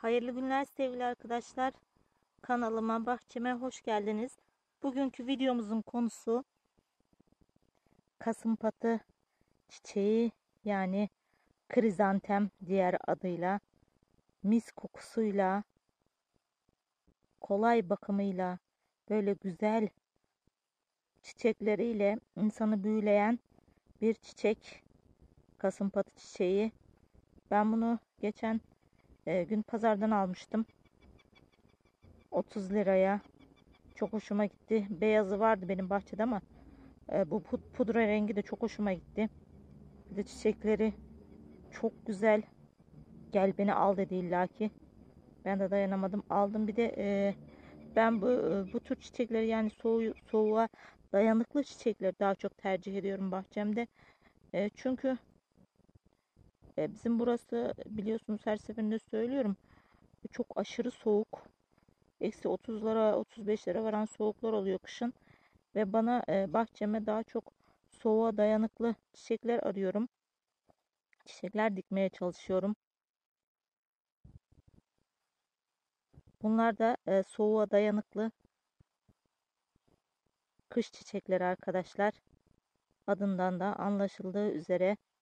Hayırlı günler sevgili arkadaşlar. Kanalıma, bahçeme hoş geldiniz. Bugünkü videomuzun konusu kasımpatı çiçeği, yani krizantem diğer adıyla, mis kokusuyla, kolay bakımıyla, böyle güzel çiçekleriyle insanı büyüleyen bir çiçek, kasımpatı çiçeği. Ben bunu geçen gün pazardan almıştım 30 liraya. Çok hoşuma gitti. Beyazı vardı benim bahçede ama bu pudra rengi de çok hoşuma gitti. Bir de çiçekleri çok güzel. Gel beni al dedi illaki. Ben de dayanamadım. Aldım. Bir de ben bu tür çiçekleri, yani soğuğa dayanıklı çiçekleri daha çok tercih ediyorum bahçemde. Çünkü bizim burası, biliyorsunuz, her seferinde söylüyorum, çok aşırı soğuk. Eksi 30'lara 35'lere varan soğuklar oluyor kışın. Ve bana bahçeme daha çok soğuğa dayanıklı çiçekler arıyorum. Çiçekler dikmeye çalışıyorum. Bunlar da soğuğa dayanıklı kış çiçekleri arkadaşlar. Adından da anlaşıldığı üzere